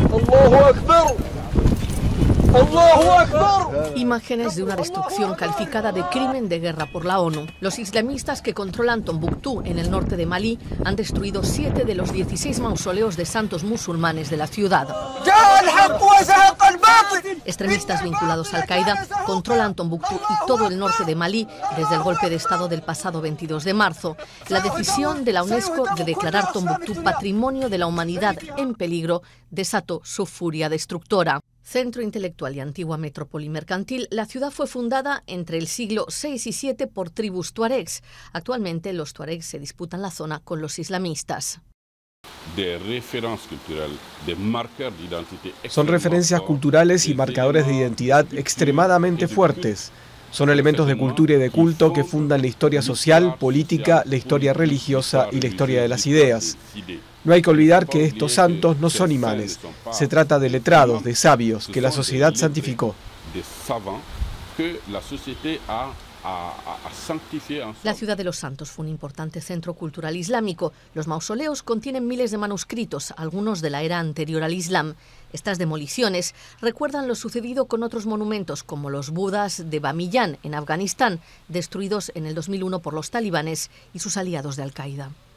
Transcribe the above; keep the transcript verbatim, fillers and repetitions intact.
Imágenes de una destrucción calificada de crimen de guerra por la ONU. Los islamistas que controlan Tombuctú, en el norte de Malí, han destruido siete de los dieciséis mausoleos de santos musulmanes de la ciudad. Extremistas vinculados a Al-Qaeda controlan Tombuctú y todo el norte de Malí desde el golpe de Estado del pasado veintidós de marzo. La decisión de la UNESCO de declarar Tombuctú Patrimonio de la Humanidad en peligro desató su furia destructora. Centro intelectual y antigua metrópoli mercantil, la ciudad fue fundada entre el siglo seis y siete por tribus tuaregs. Actualmente los tuaregs se disputan la zona con los islamistas. Son referencias culturales y marcadores de identidad extremadamente fuertes. Son elementos de cultura y de culto que fundan la historia social, política, la historia religiosa y la historia de las ideas. No hay que olvidar que estos santos no son imanes. Se trata de letrados, de sabios, que la sociedad santificó. La ciudad de los Santos fue un importante centro cultural islámico. Los mausoleos contienen miles de manuscritos, algunos de la era anterior al Islam. Estas demoliciones recuerdan lo sucedido con otros monumentos, como los Budas de Bamiyan, en Afganistán, destruidos en el dos mil uno por los talibanes y sus aliados de Al-Qaeda.